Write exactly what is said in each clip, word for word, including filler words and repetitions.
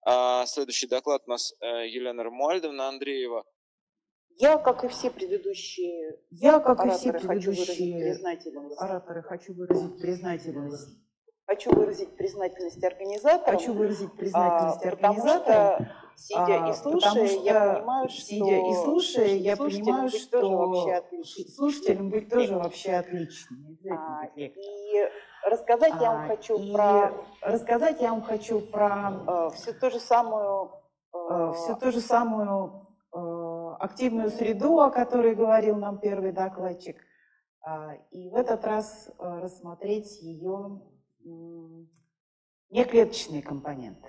Следующий доклад у нас Елена Ромуальдовна Андреева. Я, как и все предыдущие, Я, как и ораторы, все хочу выразить предыдущие признательность. ораторы, хочу выразить признательность. Хочу выразить признательность организаторам. Хочу выразить признательность а, организаторам. Потому что, сидя а, и слушая, что, я понимаю, что сидя и слушая, я понимаю, быть что тоже вообще отлично. слушателям быть тоже вообще отлично. А, и рассказать я вам А, хочу и про рассказать я вам хочу про э, всю ту же самую э, всю ту же самую э, активную среду, о которой говорил нам первый докладчик, а, и в этот раз э, рассмотреть ее м, неклеточные компоненты.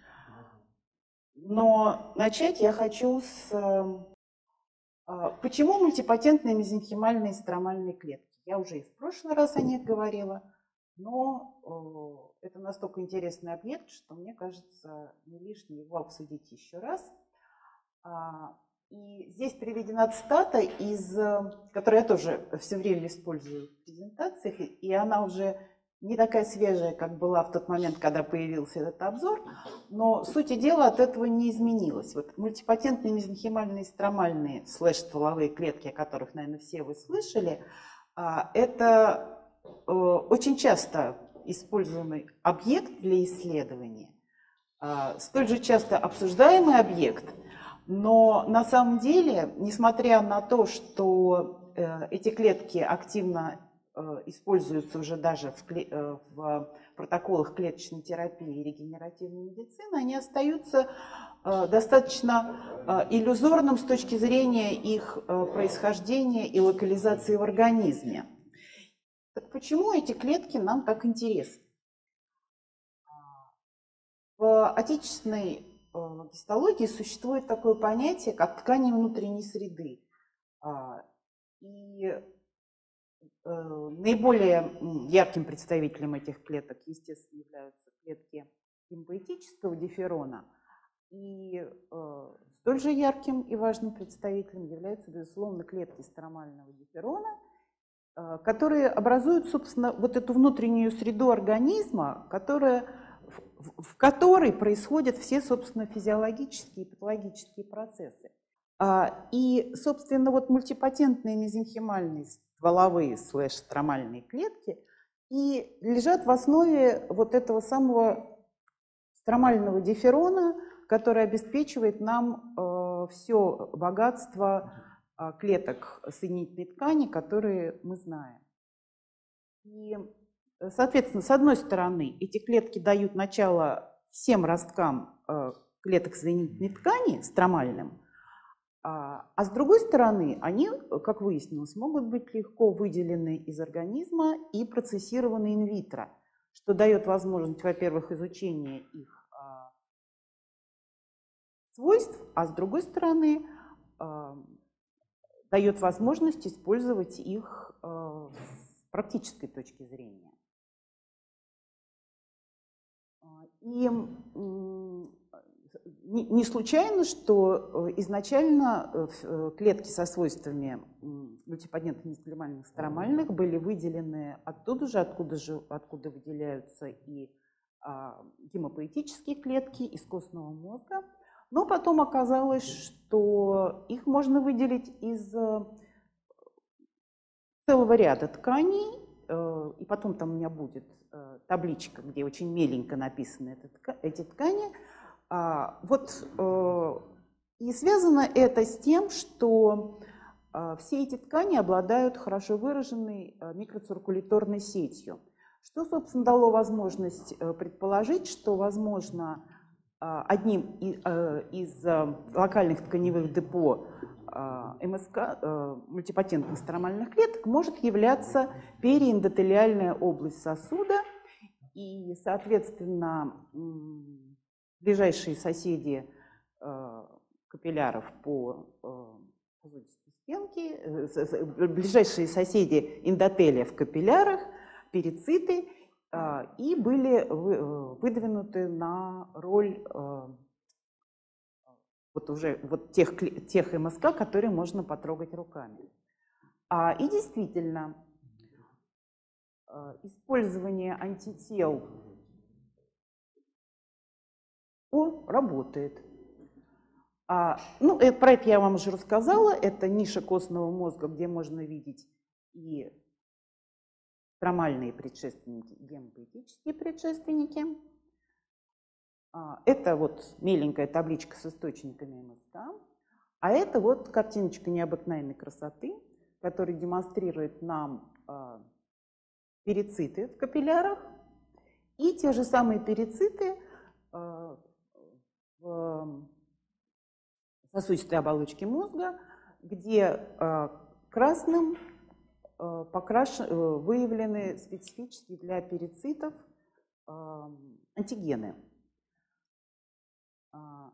Но начать я хочу с э, почему мультипатентные мезенхимальные стромальные клетки. Я уже и в прошлый раз о них говорила, но э, это настолько интересный объект, что мне кажется, не лишне его обсудить еще раз. А, и здесь приведена цитата, из, которую я тоже все время использую в презентациях, и она уже не такая свежая, как была в тот момент, когда появился этот обзор, но суть дела от этого не изменилась. Вот мультипатентные мезенхимальные стромальные слэш-стволовые клетки, о которых, наверное, все вы слышали, это очень часто используемый объект для исследования, столь же часто обсуждаемый объект, но на самом деле, несмотря на то, что эти клетки активно используются уже даже в, в протоколах клеточной терапии и регенеративной медицины, они остаются достаточно иллюзорным с точки зрения их происхождения и локализации в организме. Так почему эти клетки нам так интересны? В отечественной гистологии существует такое понятие, как ткани внутренней среды. И наиболее ярким представителем этих клеток, естественно, являются клетки гемопоэтического дифферона. И столь же ярким и важным представителем являются, безусловно, клетки стромального дифферона, которые образуют, собственно, вот эту внутреннюю среду организма, которая, в, в которой происходят все, собственно, физиологические и патологические процессы. И, собственно, вот мультипатентные мезенхимальные стволовые слэш-стромальные клетки и лежат в основе вот этого самого стромального дифферона, который обеспечивает нам э, все богатство э, клеток соединительной ткани, которые мы знаем. И, соответственно, с одной стороны, эти клетки дают начало всем росткам э, клеток соединительной ткани, стромальным, а, а с другой стороны, они, как выяснилось, могут быть легко выделены из организма и процессированы инвитро, что дает возможность, во-первых, изучения их а, свойств, а с другой стороны, а, дает возможность использовать их а, с практической точки зрения. И не случайно, что изначально клетки со свойствами мультипатентных мезенхимальных стромальных были выделены оттуда же, откуда, же, откуда выделяются и а, гемопоэтические клетки из костного мозга. Но потом оказалось, что их можно выделить из целого ряда тканей, и потом там у меня будет табличка, где очень меленько написаны эти ткани. Вот и связано это с тем, что все эти ткани обладают хорошо выраженной микроциркуляторной сетью, что, собственно, дало возможность предположить, что, возможно, одним из локальных тканевых депо МСК, мультипатентных стромальных клеток, может являться периэндотелиальная область сосуда, и, соответственно, ближайшие соседи капилляров по сосудистой стенке, ближайшие соседи эндотелия в капиллярах, перициты, и были выдвинуты на роль вот уже вот тех, тех МСК, которые можно потрогать руками. И действительно, использование антител О, работает. А, ну, это, про это я вам уже рассказала. Это ниша костного мозга, где можно видеть и стромальные предшественники, и гемопоэтические предшественники. А, это вот меленькая табличка с источниками МСК. А это вот картиночка необыкновенной красоты, которая демонстрирует нам а, перициты в капиллярах и те же самые перициты а, в сосудистой оболочке мозга, где э, красным э, покраш... э, выявлены специфические для перицитов э, антигены. А,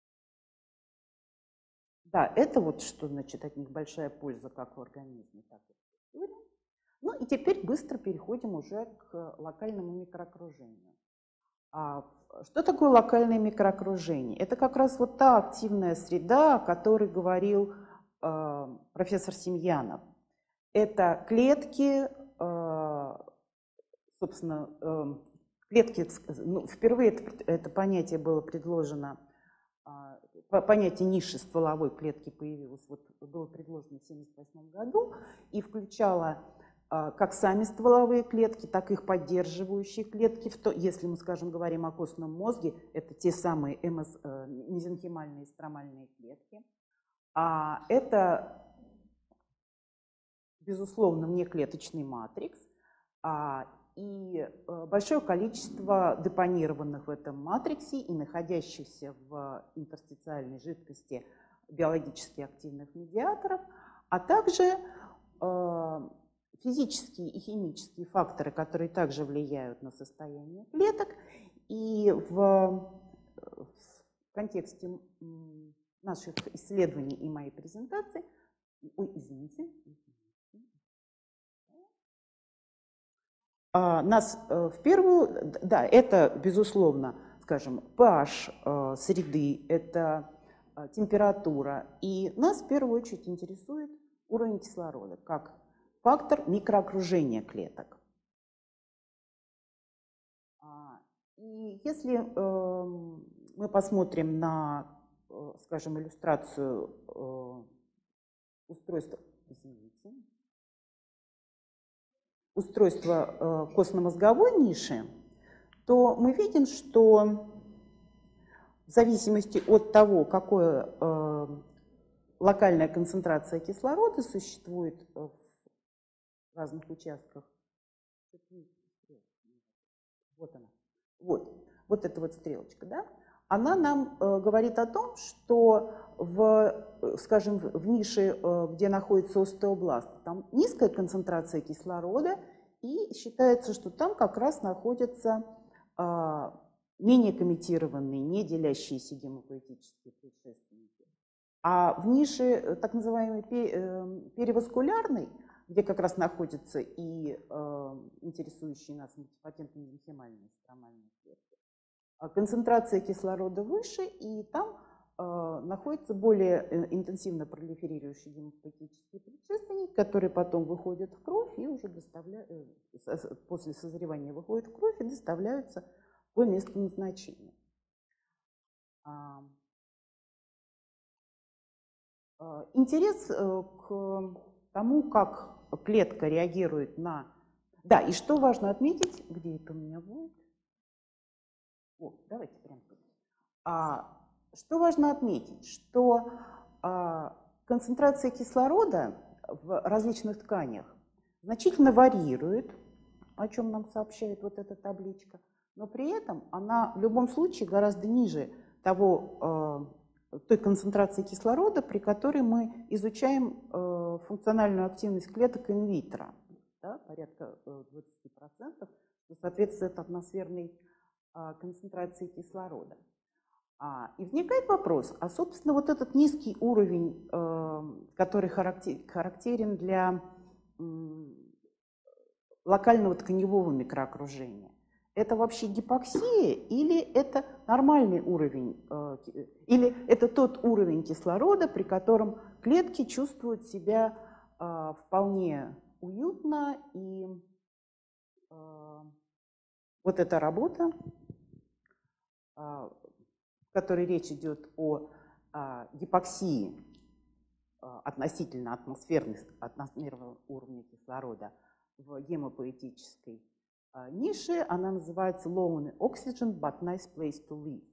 да, это вот что значит от них большая польза как в организме, так и в структуре. Ну и теперь быстро переходим уже к локальному микроокружению. А что такое локальное микроокружение? Это как раз вот та активная среда, о которой говорил э, профессор Семьянов. Это клетки, э, собственно, э, клетки, ну, впервые это, это понятие было предложено, э, понятие ниши стволовой клетки появилось, вот, было предложено в тысяча девятьсот семьдесят восьмом году и включало как сами стволовые клетки, так и их поддерживающие клетки. Если мы, скажем, говорим о костном мозге, это те самые МС, мезенхимальные и стромальные клетки. А это, безусловно, внеклеточный матрикс а, и большое количество депонированных в этом матриксе и находящихся в интерстициальной жидкости биологически активных медиаторов, а также э, физические и химические факторы, которые также влияют на состояние клеток. И в, в контексте наших исследований и моей презентации, ой, извините, нас в первую, да, это, безусловно, скажем, pH среды, это температура. И нас в первую очередь интересует уровень кислорода, как фактор микроокружения клеток. И если э, мы посмотрим на, э, скажем, иллюстрацию э, устройства, извините, устройства э, костно-мозговой ниши, то мы видим, что в зависимости от того, какая э, локальная концентрация кислорода существует в разных участках. Вот она. Вот, вот эта вот стрелочка, да? Она нам э, говорит о том, что в, скажем, в нише, э, где находится остеобласт, там низкая концентрация кислорода, и считается, что там как раз находятся э, менее коммитированные, не делящиеся гемопоэтические предшественники. А в нише так называемой периваскулярной, где как раз находятся и э, интересующие нас мультипатентные мезенхимальные и стромальные клетки, концентрация кислорода выше, и там э, находятся более интенсивно пролиферирующие гемопоэтические предшественники, которые потом выходят в кровь и уже доставляют, э, после созревания выходят в кровь и доставляются по месту назначения. А, э, интерес э, к тому, как клетка реагирует на... Да, и что важно отметить, где это у меня будет? О, давайте прямо тут. А, что важно отметить, что а, концентрация кислорода в различных тканях значительно варьирует, о чем нам сообщает вот эта табличка, но при этом она в любом случае гораздо ниже того, э, той концентрации кислорода, при которой мы изучаем э, функциональную активность клеток инвитро, да, порядка двадцати процентов, что соответствует атмосферной э, концентрации кислорода. А, и возникает вопрос, а собственно вот этот низкий уровень, э, который характер, характерен для э, локального тканевого микроокружения, это вообще гипоксия или это нормальный уровень, э, или это тот уровень кислорода, при котором клетки чувствуют себя э, вполне уютно, и э, вот эта работа, э, в которой речь идет о а, гипоксии а, относительно атмосферных, атмосферного уровня кислорода в гемопоэтической а, нише, она называется Lonely Oxygen, but Nice Place to Live.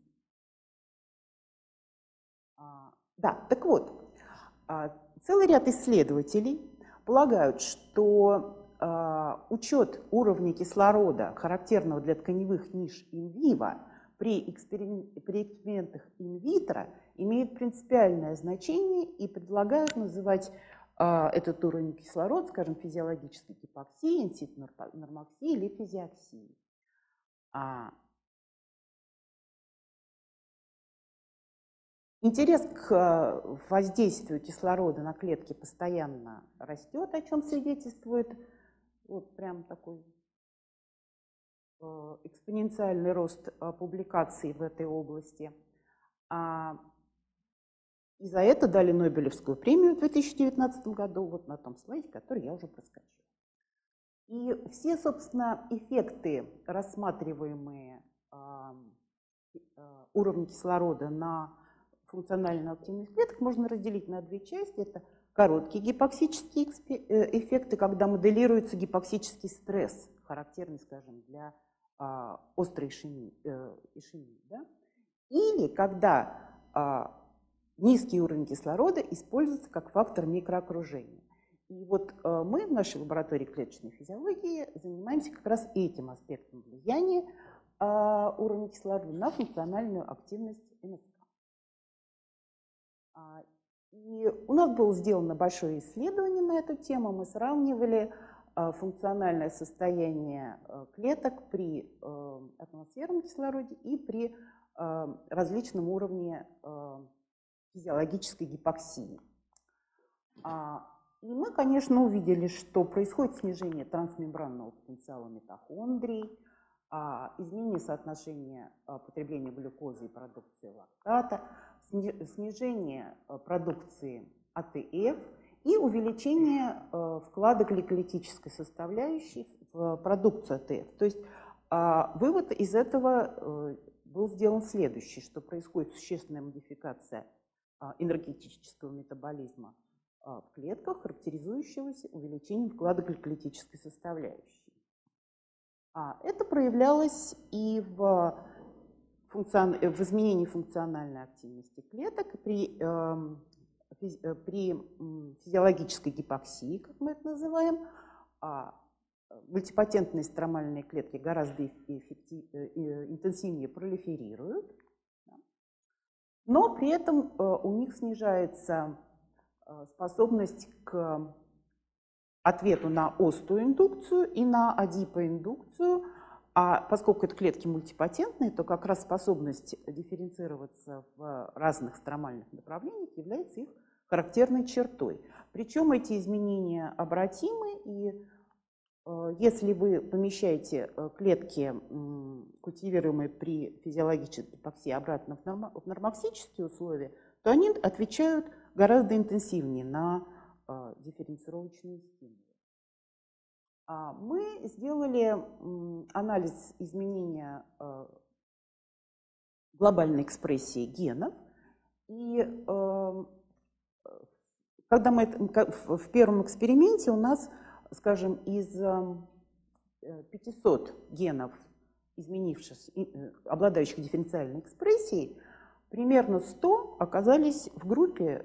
А, да, так вот, а, целый ряд исследователей полагают, что а, учет уровня кислорода, характерного для тканевых ниш инвиво, при, эксперимен... при экспериментах инвитро имеет принципиальное значение и предлагают называть а, этот уровень кислорода, скажем, физиологической гипоксией, инсит-нормоксией или физиоксией. А, Интерес к воздействию кислорода на клетки постоянно растет, о чем свидетельствует вот прям такой экспоненциальный рост публикаций в этой области. И за это дали Нобелевскую премию в две тысячи девятнадцатом году, вот на том слайде, который я уже проскочила. И все, собственно, эффекты, рассматриваемые уровня кислорода на функциональную активность клеток, можно разделить на две части. Это короткие гипоксические эффекты, когда моделируется гипоксический стресс, характерный, скажем, для а, острой ишемии, э, ишемии, да? Или когда а, низкий уровень кислорода используется как фактор микроокружения. И вот а, мы в нашей лаборатории клеточной физиологии занимаемся как раз этим аспектом влияния а, уровня кислорода на функциональную активность эн эс ка. И у нас было сделано большое исследование на эту тему. Мы сравнивали функциональное состояние клеток при атмосферном кислороде и при различном уровне физиологической гипоксии. И мы, конечно, увидели, что происходит снижение трансмембранного потенциала митохондрий, изменение соотношения потребления глюкозы и продукции лактата, снижение продукции а тэ эф и увеличение вклада гликолитической составляющей в продукцию а тэ эф. То есть вывод из этого был сделан следующий, что происходит существенная модификация энергетического метаболизма в клетках, характеризующегося увеличением вклада гликолитической составляющей. Это проявлялось и в Функцион... в изменении функциональной активности клеток при, э, физи... при физиологической гипоксии, как мы это называем, а мультипатентные стромальные клетки гораздо эффектив... интенсивнее пролиферируют, но при этом э, у них снижается э, способность к ответу на остеоиндукцию и на адипоиндукцию. А поскольку это клетки мультипатентные, то как раз способность дифференцироваться в разных стромальных направлениях является их характерной чертой. Причем эти изменения обратимы, и э, если вы помещаете клетки, э, культивируемые при физиологической гипоксии, обратно в, норм, в нормоксические условия, то они отвечают гораздо интенсивнее на э, дифференцировочные стимулы. Мы сделали анализ изменения глобальной экспрессии генов. И когда мы в первом эксперименте у нас, скажем, из пятисот генов, изменившихся, обладающих дифференциальной экспрессией, примерно сто оказались в группе,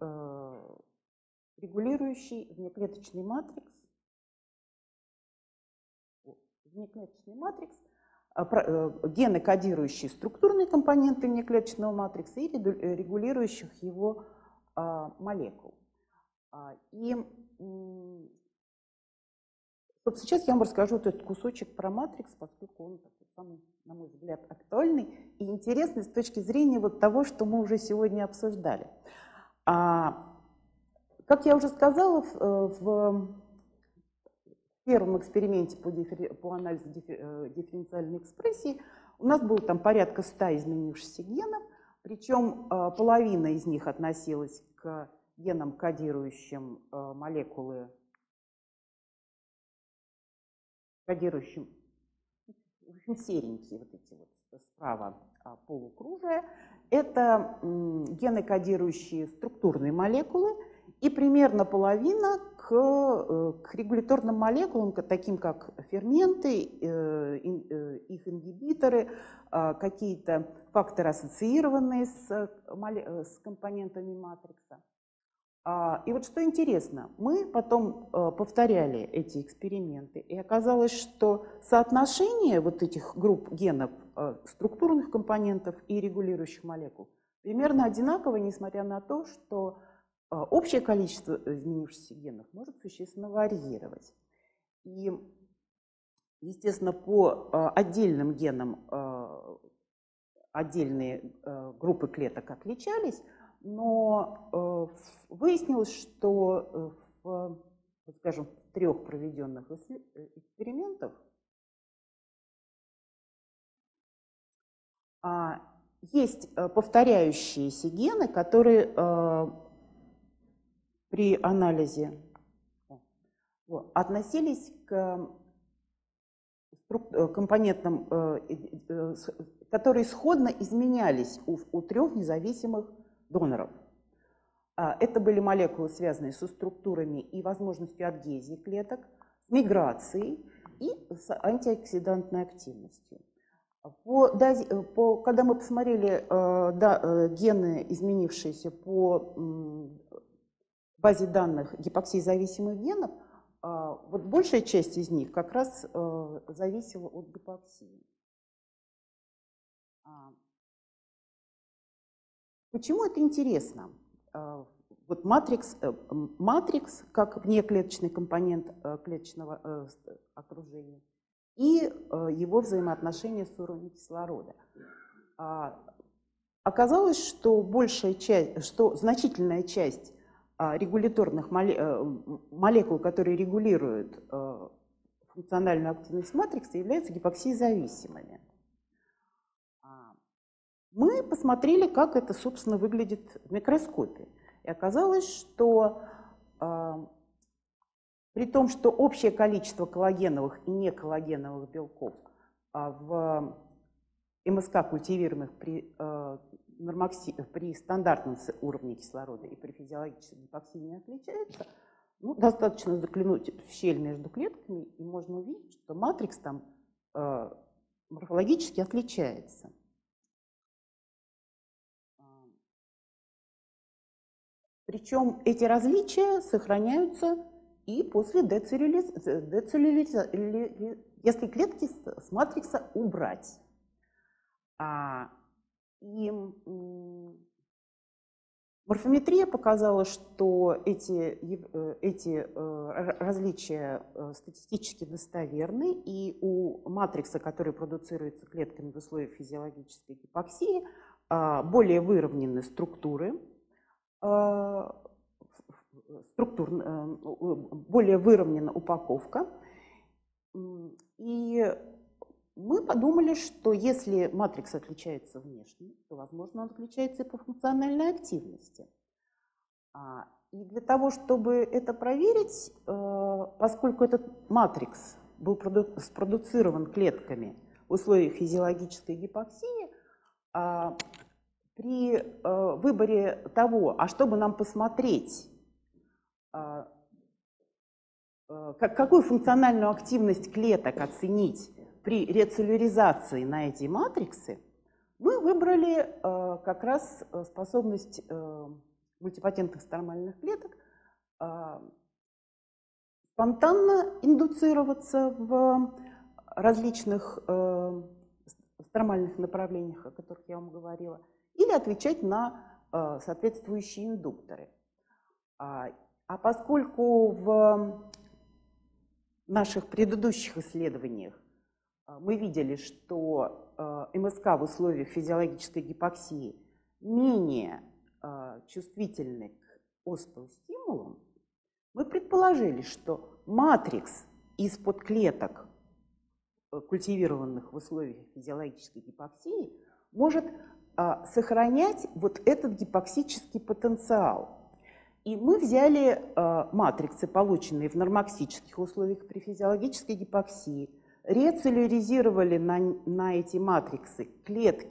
регулирующей внеклеточный матрикс, внеклеточный матрикс, гены, кодирующие структурные компоненты внеклеточного матрикса и регулирующих его молекул. И вот сейчас я вам расскажу вот этот кусочек про матрикс, поскольку он такой самый, на мой взгляд, актуальный и интересный с точки зрения вот того, что мы уже сегодня обсуждали. Как я уже сказала, в В первом эксперименте по, диффер... по анализу диффер... дифференциальной экспрессии у нас было там порядка ста изменившихся генов, причем э, половина из них относилась к генам, кодирующим э, молекулы, кодирующим, в общем, серенькие вот эти вот справа полукружия, Это гены, кодирующие структурные молекулы, и примерно половина к, к регуляторным молекулам, таким как ферменты, их ингибиторы, какие-то факторы, ассоциированные с, с компонентами матрикса. И вот что интересно, мы потом повторяли эти эксперименты, и оказалось, что соотношение вот этих групп генов, структурных компонентов и регулирующих молекул примерно одинаково, несмотря на то, что общее количество изменившихся генов может существенно варьировать. И, естественно, по отдельным генам отдельные группы клеток отличались, но выяснилось, что в, скажем, в трех проведенных экспериментах есть повторяющиеся гены, которые при анализе относились к компонентам, которые сходно изменялись у, у трех независимых доноров. Это были молекулы, связанные со структурами и возможностью адгезии клеток, с миграцией и с антиоксидантной активностью. По, по, когда мы посмотрели да, гены, изменившиеся по базе данных гипоксии-зависимых генов, вот большая часть из них как раз зависела от гипоксии. Почему это интересно? Вот матрикс, матрикс как внеклеточный компонент клеточного окружения и его взаимоотношения с уровнем кислорода. Оказалось, что большая часть, что значительная часть регуляторных молекул, которые регулируют функциональную активность матрикса, являются гипоксиезависимыми. Мы посмотрели, как это, собственно, выглядит в микроскопе. И оказалось, что э, при том, что общее количество коллагеновых и неколлагеновых белков э, в МСК, культивируемых при, э, нормокси, при стандартном уровне кислорода и при физиологической гипоксии, не отличается, ну, достаточно заглянуть в щель между клетками, и можно увидеть, что матрикс там э, морфологически отличается. Причем эти различия сохраняются и после децеллюляризации, если клетки с матрикса убрать. И морфометрия показала, что эти, эти различия статистически достоверны, и у матрикса, который продуцируется клетками в условиях физиологической гипоксии, более выровнены структуры, структур, более выровнена упаковка. И мы подумали, что если матрикс отличается внешне, то, возможно, он отличается и по функциональной активности. И для того, чтобы это проверить, поскольку этот матрикс был спродуцирован клетками в условиях физиологической гипоксии, при э, выборе того, а чтобы нам посмотреть, э, э, как, какую функциональную активность клеток оценить при рецеллюризации на эти матриксы, мы выбрали э, как раз способность э, мультипатентных стромальных клеток э, спонтанно индуцироваться в различных э, стромальных направлениях, о которых я вам говорила, или отвечать на э, соответствующие индукторы. А, а поскольку в наших предыдущих исследованиях э, мы видели, что э, МСК в условиях физиологической гипоксии менее э, чувствительны к оспоустимулам, мы предположили, что матрикс из-под клеток, э, культивированных в условиях физиологической гипоксии, может сохранять вот этот гипоксический потенциал. И мы взяли э, матриксы, полученные в нормоксических условиях при физиологической гипоксии, рецеллюризировали на, на эти матриксы клетки,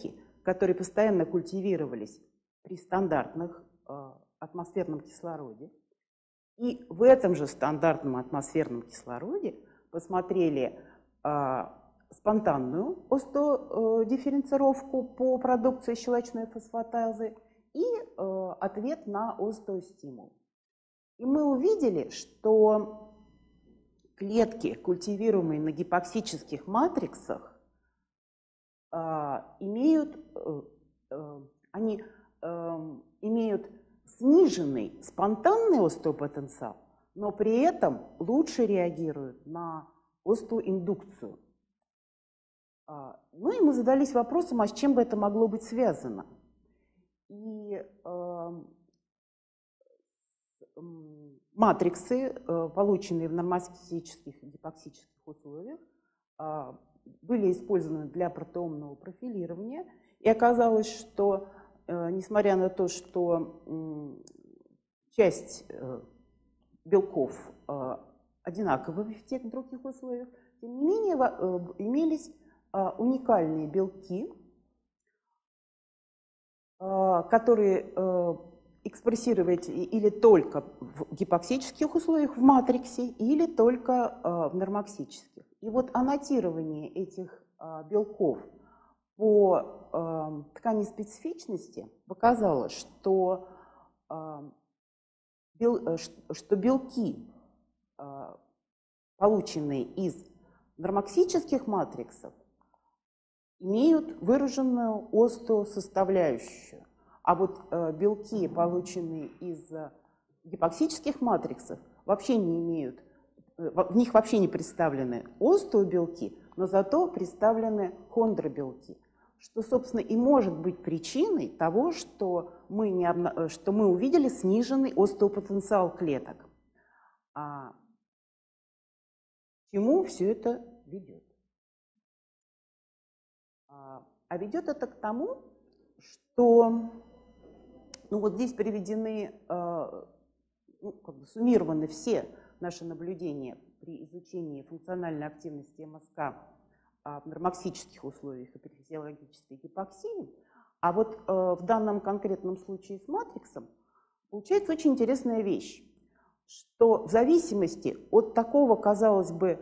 которые постоянно культивировались при стандартных атмосферном кислороде. И в этом же стандартном атмосферном кислороде посмотрели спонтанную остеодифференцировку по продукции щелочной фосфатазы и э, ответ на остеостимул. И мы увидели, что клетки, культивируемые на гипоксических матриксах, э, имеют, э, э, они, э, имеют сниженный спонтанный остеопотенциал, но при этом лучше реагируют на остеоиндукцию. Ну и мы задались вопросом, а с чем бы это могло быть связано. И э, э, матриксы, э, полученные в нормостатических и гипоксических условиях, э, были использованы для протеомного профилирования. И оказалось, что, э, несмотря на то, что э, часть э, белков э, одинаковы в тех и других условиях, тем не менее э, имелись уникальные белки, которые экспрессировать или только в гипоксических условиях в матриксе, или только в нормоксических. И вот аннотирование этих белков по ткани специфичности показало, что, что белки, полученные из нормоксических матриксов, имеют выраженную остеосоставляющую. А вот э, белки, полученные из э, гипоксических матриксов, вообще не имеют, э, в них вообще не представлены остеобелки, но зато представлены хондробелки, что, собственно, и может быть причиной того, что мы, не обна... что мы увидели сниженный остеопотенциал клеток. А к чему все это ведет? А ведет это к тому, что, ну вот здесь приведены, ну, как бы суммированы все наши наблюдения при изучении функциональной активности МСК в нормоксических условиях и при физиологической гипоксии. А вот в данном конкретном случае с матриксом получается очень интересная вещь, что в зависимости от такого, казалось бы,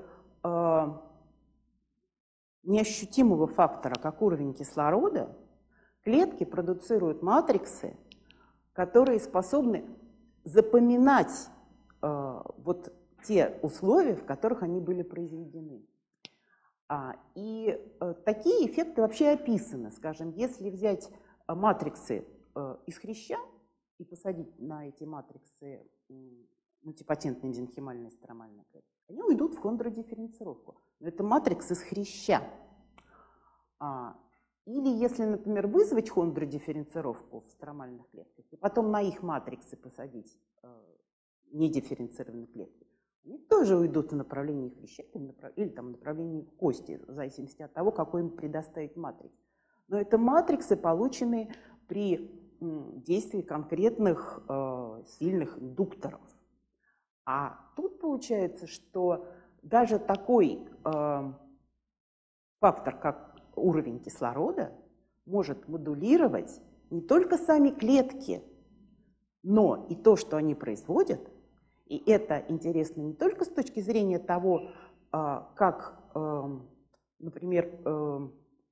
неощутимого фактора, как уровень кислорода, клетки продуцируют матриксы, которые способны запоминать э, вот те условия, в которых они были произведены. А, и э, такие эффекты вообще описаны. Скажем, если взять э, матриксы э, из хряща и посадить на эти матриксы э, мультипатентные мезенхимальные стромальные клетки, они уйдут в хондродифференцировку. Но это матрикс из хряща. А, или если, например, вызвать хондродифференцировку в стромальных клетках и потом на их матриксы посадить э, недифференцированные клетки, они тоже уйдут в направлении хряща или, направ... или там, в направлении кости, в зависимости от того, какой им предоставить матрикс. Но это матриксы, полученные при м, действии конкретных э, сильных индукторов. А тут получается, что даже такой э, фактор, как уровень кислорода, может модулировать не только сами клетки, но и то, что они производят. И это интересно не только с точки зрения того, э, как, э, например, э,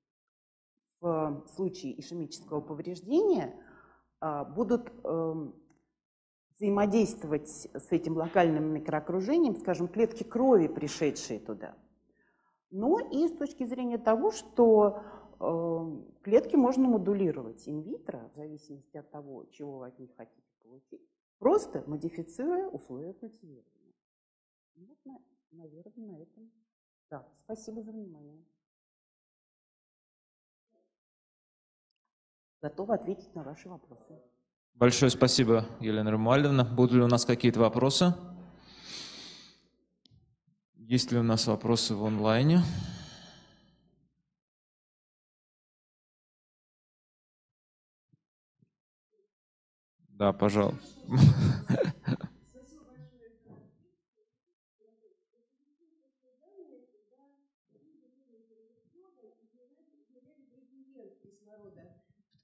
в случае ишемического повреждения э, будут э, взаимодействовать с этим локальным микроокружением, скажем, клетки крови, пришедшие туда. Но и с точки зрения того, что э, клетки можно модулировать инвитро, в зависимости от того, чего вы от них хотите получить, просто модифицируя условия культивирования. Вот, наверное, на этом. Да, спасибо за внимание. Готова ответить на ваши вопросы. Большое спасибо, Елена Ромуальдовна. Будут ли у нас какие-то вопросы? Есть ли у нас вопросы в онлайне? Да, пожалуйста.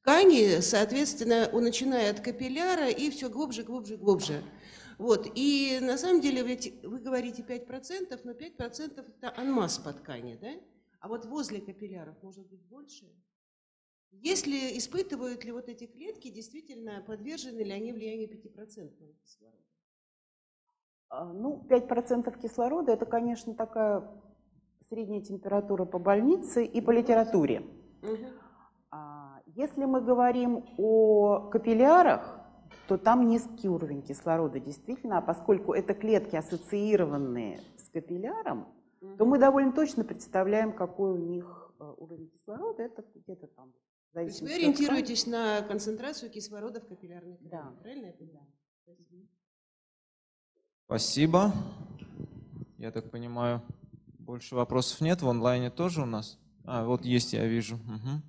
ткани, соответственно, он, начиная от капилляра и все глубже, глубже, глубже. Вот. И на самом деле ведь вы говорите пять процентов, но пять процентов это анмасс по ткани, да? А вот возле капилляров может быть больше. Если испытывают ли вот эти клетки, действительно подвержены ли они влиянию пятипроцентного кислорода? А, Ну, пять процентов кислорода – это, конечно, такая средняя температура по больнице и по литературе. Угу. А, Если мы говорим о капиллярах, то там низкий уровень кислорода, действительно, а поскольку это клетки, ассоциированные с капилляром, Угу. то мы довольно точно представляем, какой у них э, уровень кислорода, это где-то там. То есть вы ориентируетесь на концентрацию кислорода в капиллярной ткани, Да. Правильно я понимаю? Спасибо. Я так понимаю, больше вопросов нет. В онлайне тоже у нас? А, вот есть, я вижу. Угу.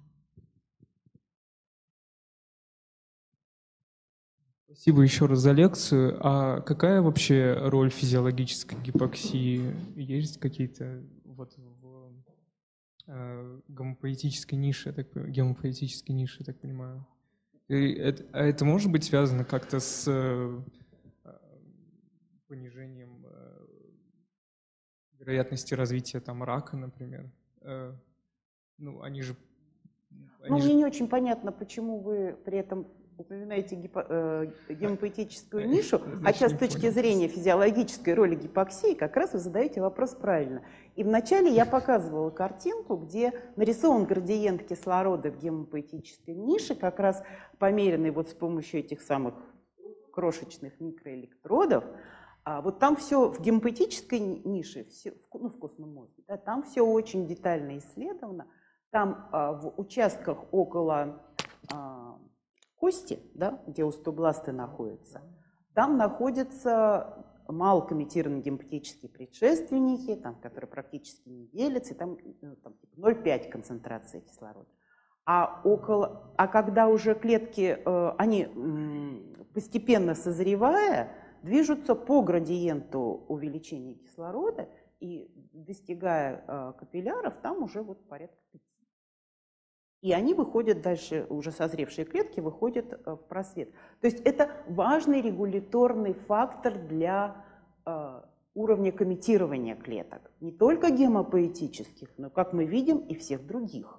Спасибо еще раз за лекцию. А какая вообще роль физиологической гипоксии? Есть какие-то вот в э, гомопоэтической нише, я так, пон- гемопоэтической нише, я так понимаю? И это, а это может быть связано как-то с э, э, понижением э, вероятности развития там рака, например? Э, ну, они же... Ну, они мне же- не очень понятно, почему вы при этом упоминаете гипо- э, гемопоэтическую нишу, а Значит, сейчас не с точки понял. зрения физиологической роли гипоксии как раз вы задаете вопрос правильно. И вначале я показывала картинку, где нарисован градиент кислорода в гемопоэтической нише, как раз померенный вот с помощью этих самых крошечных микроэлектродов. А вот там все в гемопоэтической нише, все, ну, в костном мозге, да, там все очень детально исследовано. Там а, в участках около а, кости, да, где остеобласты находятся, там находятся малокомментированные гемопатические предшественники, там, которые практически не делятся, и там, ну, там типа ноль целых пять концентрация кислорода. А, около, а когда уже клетки, э, они м, постепенно созревая, движутся по градиенту увеличения кислорода и достигая э, капилляров, там уже вот порядка пяти. И они выходят дальше, уже созревшие клетки выходят э, в просвет. То есть это важный регуляторный фактор для э, уровня коммитирования клеток. Не только гемопоэтических, но, как мы видим, и всех других.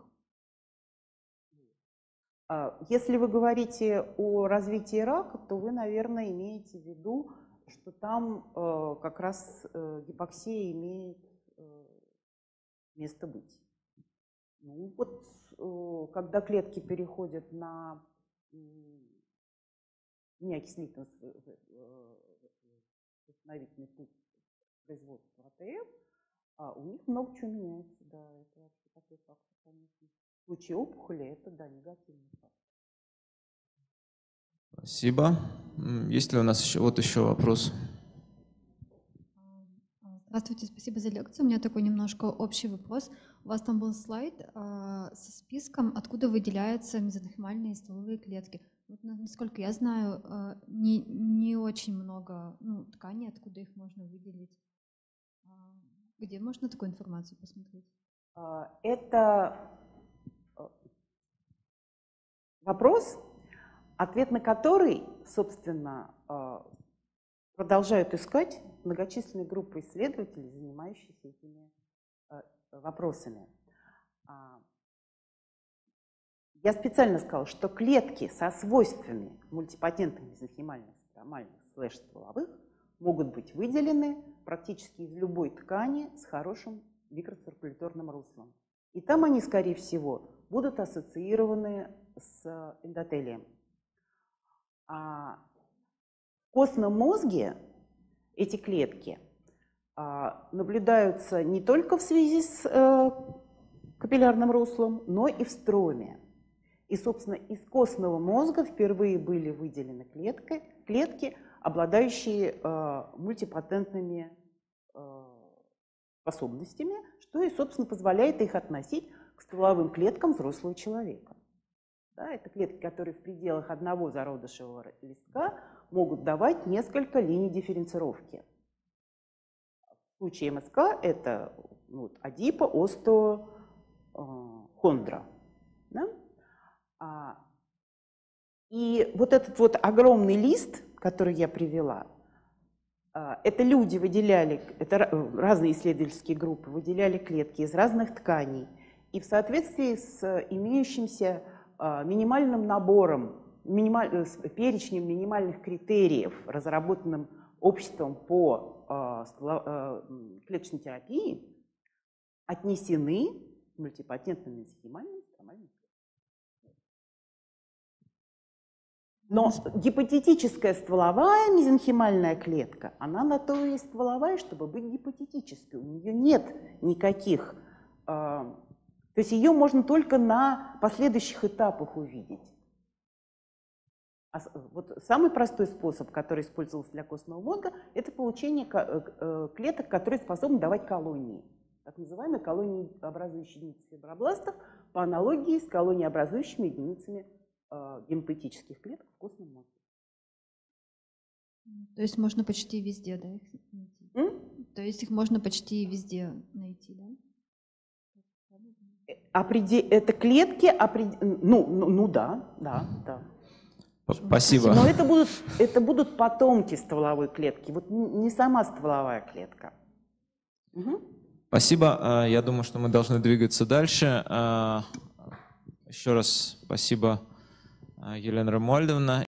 Если вы говорите о развитии рака, то вы, наверное, имеете в виду, что там э, как раз э, гипоксия имеет э, место быть. Ну, вот, э, когда клетки переходят на неокислительный восстановительный путь производства АТФ, а у них много чего меняется. Да, это вообще такой фактор, конечно. В случае опухоли это, да, негативный фактор. Спасибо. М, Есть ли у нас еще, вот еще вопрос? Здравствуйте, спасибо за лекцию. У меня такой немножко общий вопрос. У вас там был слайд а, со списком, откуда выделяются мезонхимальные стволовые клетки. Вот, на- насколько я знаю, а, не, не очень много ну, тканей, откуда их можно выделить. А, где можно такую информацию посмотреть? А, Это э, вопрос, ответ на который, собственно, э, продолжают искать многочисленные группы исследователей, занимающиеся этими э, вопросами. А, Я специально сказала, что клетки со свойствами мультипатентных мезонхимальных, стромальных, слэш-стволовых могут быть выделены практически из любой ткани с хорошим микроциркуляторным руслом. И там они, скорее всего, будут ассоциированы с эндотелием. А в костном мозге эти клетки а, наблюдаются не только в связи с э, капиллярным руслом, но и в строме. И, собственно, из костного мозга впервые были выделены клетки, клетки обладающие э, мультипатентными э, способностями, что и, собственно, позволяет их относить к стволовым клеткам взрослого человека. Да, это клетки, которые в пределах одного зародышевого листка могут давать несколько линий дифференцировки. В случае МСК это ну, вот, адипо, осто, э, хондра. Да? А И вот этот вот огромный лист, который я привела, это люди выделяли, это разные исследовательские группы выделяли клетки из разных тканей. И в соответствии с имеющимся минимальным набором, минималь, с перечнем минимальных критериев, разработанным обществом по клеточной терапии, отнесены мультипатентным мезонхимальным стромальным клеткам. Но гипотетическая стволовая мезонхимальная клетка, она на то и стволовая, чтобы быть гипотетической. У нее нет никаких... Э, то есть ее можно только на последующих этапах увидеть. А вот самый простой способ, который использовался для костного мозга, это получение клеток, которые способны давать колонии. Так называемые колониеобразующие единицы фибробластов по аналогии с колониеобразующими единицами э, гемопоэтических клеток в костном мозге. То есть можно почти везде, да, их найти? М? То есть их можно почти везде найти, да? Опреди... Это клетки, опред... ну, ну, ну да, да, да. Спасибо. Но это будут, это будут потомки стволовой клетки, вот не сама стволовая клетка. Угу. Спасибо. Я думаю, что мы должны двигаться дальше. Еще раз спасибо, Елена Ромуальдовна.